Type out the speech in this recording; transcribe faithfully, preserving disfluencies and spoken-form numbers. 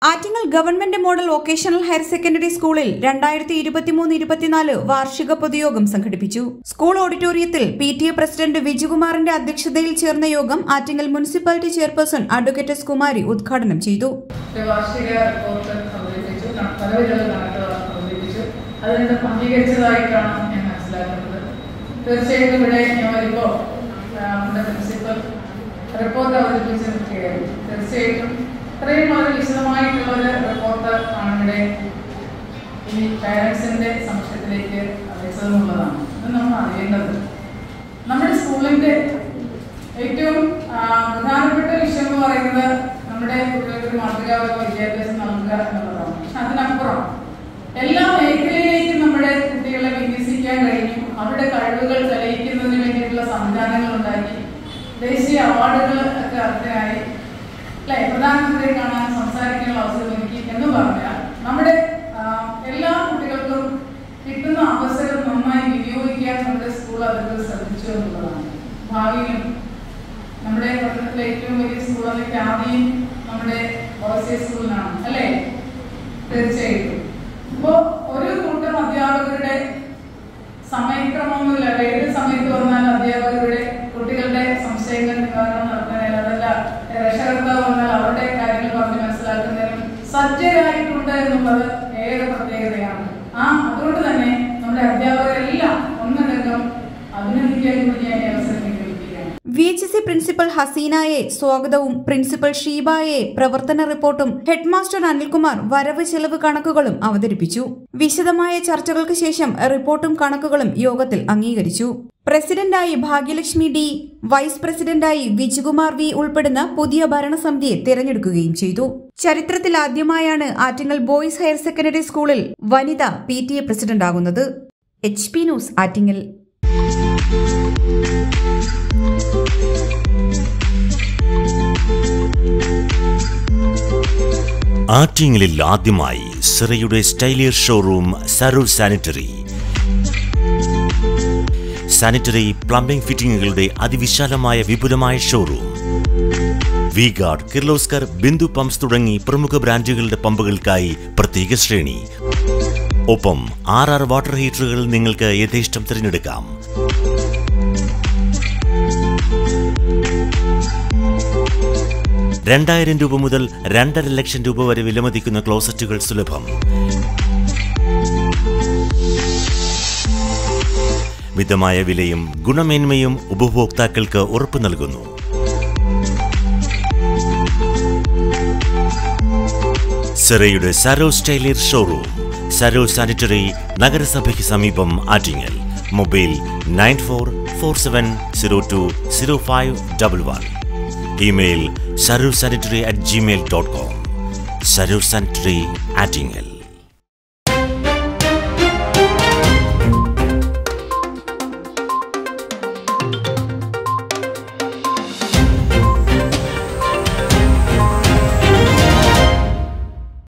Attingal government model vocational higher secondary സ്കൂളിൽ രണ്ടായിരത്തി ഇരുപത്തിമൂന്ന് ഇരുപത്തിനാല് വാർഷിക പൊതുയോഗം സംഘടിപ്പിച്ചു. സ്കൂൾ ഓഡിറ്റോറിയത്തിൽ പി ടി എ പ്രസിഡന്റ് വിജുകുമാറിന്റെ അധ്യക്ഷതയിൽ ചേർന്ന യോഗം Attingal municipality chairperson advocate S Kumari ഉദ്ഘാടനം ചെയ്തു. തീർച്ചയായിട്ടും ഇവിടെ ഞാൻ വരുമ്പോൾ നമ്മുടെ പ്രിൻസിപ്പൽ റിപ്പോർട്ട് അവതരിപ്പിച്ചിരിക്കുകയാണ്. തീർച്ചയായിട്ടും ഇത്രയും വളരെ വിശദമായിട്ടുള്ള ഒരു റിപ്പോർട്ട് ആണ് ഇവിടെ ഈ പാരൻസിന്റെ സമക്ഷത്തിലേക്ക് അയച്ചതെന്നുള്ളതാണ്. ഇത് നമ്മൾ അറിയേണ്ടത് നമ്മുടെ സ്കൂളിന്റെ ഏറ്റവും പ്രധാനപ്പെട്ട വിഷയം എന്ന് പറയുന്നത് നമ്മുടെ കുട്ടികൾക്ക് ഒരു മാതൃകാപരമായ വിദ്യാഭ്യാസം നൽകുക എന്നുള്ളതാണ്. പക്ഷെ അതിനപ്പുറം എല്ലാ മേഖലയിലേക്കും നമ്മുടെ കുട്ടികളെ വിന്യസിക്കാൻ കഴിഞ്ഞു. അവരുടെ കഴിവുകൾ തെളിയിക്കുന്നതിന് വേണ്ടിയിട്ടുള്ള സംവിധാനങ്ങൾ ഉണ്ടാക്കി. ദേശീയ അവാർഡുകൾ ഒക്കെ അർഹരായി അല്ലെ പ്രധാനമന്ത്രിയെ കാണാൻ സംസാരിക്കാനുള്ള അവസരം ഒരുക്കി എന്ന് പറഞ്ഞാൽ നമ്മുടെ എല്ലാ കുട്ടികൾക്കും കിട്ടുന്ന അവസരം നന്നായി വിനിയോഗിക്കാൻ നമ്മുടെ സ്കൂൾ അധികൃതർ ശ്രദ്ധിച്ചു എന്നുള്ളതാണ്. ഭാവിയിലും നമ്മുടെ പട്ടണത്തിലെ ഏറ്റവും വലിയ സ്കൂളിലേക്ക് ആദ്യം നമ്മുടെ ഓവർസീസ് സ്കൂളിലാണ് അല്ലെ. തീർച്ചയായിട്ടും ഇപ്പോ ഒരു കൂട്ടം അധ്യാപകരുടെ സമയക്രമമൊന്നുമില്ല. ഏത് സമയത്ത് വന്നാലും അധ്യാപകരുടെ കുട്ടികളുടെ സംശയങ്ങൾ നിവാരണം നടത്താൻ അതല്ല രക്ഷകർത്താവ് വന്നാൽ അവരുടെ കാര്യങ്ങൾ പറഞ്ഞ് മനസ്സിലാക്കുന്നതിനും സജ്ജരായിട്ടുണ്ട് എന്നുള്ളത് ഏറെ പ്രത്യേകതയാണ്. ആ അതുകൊണ്ട് തന്നെ നമ്മുടെ അധ്യാപകരെല്ലാം ഒന്നടങ്കം അഭിനന്ദിക്കാൻ കൂടി ഞാൻ അവസരം വിനിയോഗിക്കുകയാണ്. V H S C principal ഹസീനയെ സ്വാഗതവും പ്രിൻസിപ്പൽ ഷീബയെ പ്രവർത്തന റിപ്പോർട്ടും ഹെഡ് മാസ്റ്റർ അനിൽകുമാർ വരവ് ചെലവ് കണക്കുകളും അവതരിപ്പിച്ചു. വിശദമായ ചർച്ചകൾക്ക് ശേഷം റിപ്പോർട്ടും കണക്കുകളും യോഗത്തിൽ അംഗീകരിച്ചു. പ്രസിഡന്റായി ഭാഗ്യലക്ഷ്മി ഡി, വൈസ് പ്രസിഡന്റായി വിജുകുമാർ വി ഉൾപ്പെടുന്ന പുതിയ ഭരണസമിതിയെ തിരഞ്ഞെടുക്കുകയും ചെയ്തു. ചരിത്രത്തിൽ ആദ്യമായാണ് ആറ്റിങ്ങൽ ബോയ്സ് ഹയർ സെക്കൻഡറി സ്കൂളിൽ വനിത പി ടി എ പ്രസിഡന്റാകുന്നത്. H P news Attingal. ആറ്റിങ്ങലിൽ ആദ്യമായി സിറയുടെ സ്റ്റൈലിയർ showroom Saroor sanitary. Sanitary plumbing ഫിറ്റിംഗുകളുടെ അതിവിശാലമായ വിപുലമായ showroom. V guard, Kirloskar, Bindu pumps തുടങ്ങി പ്രമുഖ ബ്രാൻഡുകളുടെ പമ്പുകൾക്കായി പ്രത്യേക ശ്രേണി. ഒപ്പം ആർ ആർ വാട്ടർ ഹീറ്ററുകൾ നിങ്ങൾക്ക് യഥേഷ്ടം തിരഞ്ഞെടുക്കാം. രണ്ടായിരം രൂപ മുതൽ രണ്ടര ലക്ഷം രൂപ വരെ വിലമതിക്കുന്ന ക്ലോസറ്റുകൾ സുലഭം. മിതമായ വിലയും ഗുണമേന്മയും ഉപഭോക്താക്കൾക്ക് ഉറപ്പു നൽകുന്നു. സിറയുടെ സരോ സ്റ്റൈലിയർ ഷോറൂം, സരോ സാനിറ്ററി, നഗരസഭയ്ക്ക് സമീപം, Attingal. Mobile nine four four seven zero two zero five double one. Email Saroor sanitary at Gmail dot com. Saroor sanitary, Attingal.